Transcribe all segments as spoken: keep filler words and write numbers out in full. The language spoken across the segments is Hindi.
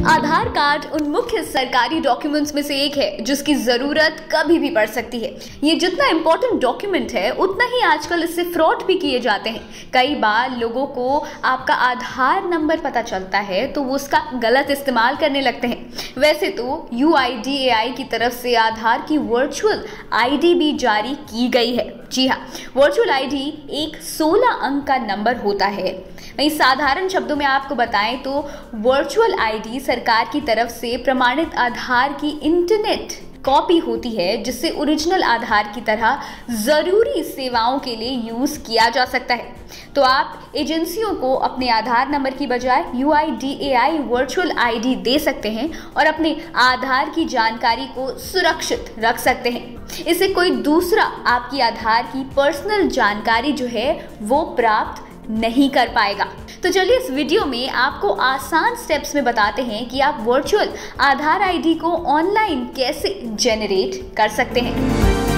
आधार कार्ड उन मुख्य सरकारी डॉक्यूमेंट्स में से एक है जिसकी जरूरत कभी भी पड़ सकती है। ये जितना इम्पोर्टेंट डॉक्यूमेंट है उतना ही आजकल इससे फ्रॉड भी किए जाते हैं। कई बार लोगों को आपका आधार नंबर पता चलता है तो वो उसका गलत इस्तेमाल करने लगते हैं। वैसे तो यू आई डी ए आई की तरफ से आधार की वर्चुअल आई डी भी जारी की गई है। जी हाँ, वर्चुअल आई डी एक सोलह अंक का नंबर होता है। वहीं साधारण शब्दों में आपको बताएं तो वर्चुअल आई डी सरकार की तरफ से प्रमाणित आधार की इंटरनेट कॉपी होती है जिससे ओरिजिनल आधार की तरह जरूरी सेवाओं के लिए यूज किया जा सकता है। तो आप एजेंसियों को अपने आधार नंबर की बजाय U I D A I virtual I D दे सकते हैं और अपने आधार की जानकारी को सुरक्षित रख सकते हैं। इससे कोई दूसरा आपकी आधार की पर्सनल जानकारी जो है वो प्राप्त नहीं कर पाएगा। तो चलिए इस वीडियो में आपको आसान स्टेप्स में बताते हैं कि आप वर्चुअल आधार आई डी को ऑनलाइन कैसे जनरेट कर सकते हैं।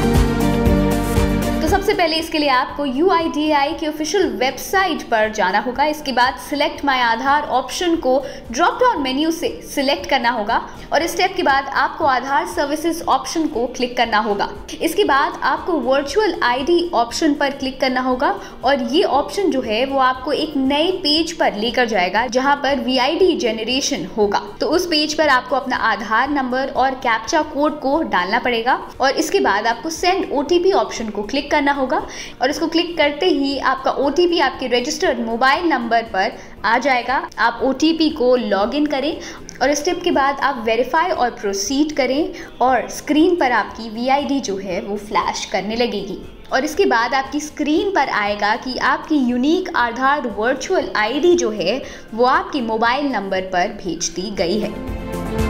तो सबसे पहले इसके लिए आपको यू आई डी ए आई की ऑफिशियल वेबसाइट पर जाना होगा। इसके बाद सिलेक्ट माय आधार ऑप्शन को ड्रॉप डाउन मेन्यू से सिलेक्ट करना होगा और इस स्टेप के बाद आपको आधार सर्विसेज ऑप्शन को क्लिक करना होगा। इसके बाद आपको वर्चुअल आई डी ऑप्शन पर क्लिक करना होगा और ये ऑप्शन जो है वो आपको एक नए पेज पर लेकर जाएगा जहां पर वी आई डी जनरेशन होगा। तो उस पेज पर आपको अपना आधार नंबर और कैप्चा कोड को डालना पड़ेगा और इसके बाद आपको send O T P option को क्लिक करना होगा और इसको क्लिक करते ही आपका ओ टी पी आपके रजिस्टर्ड मोबाइल नंबर पर आ जाएगा। आप ओ टी पी को लॉग इन करें और स्टेप के बाद आप वेरीफाई और प्रोसीड करें और स्क्रीन पर आपकी वी आई डी जो है वो फ्लैश करने लगेगी और इसके बाद आपकी स्क्रीन पर आएगा कि आपकी unique Aadhaar virtual I D जो है वो आपके मोबाइल नंबर पर भेज दी गई है।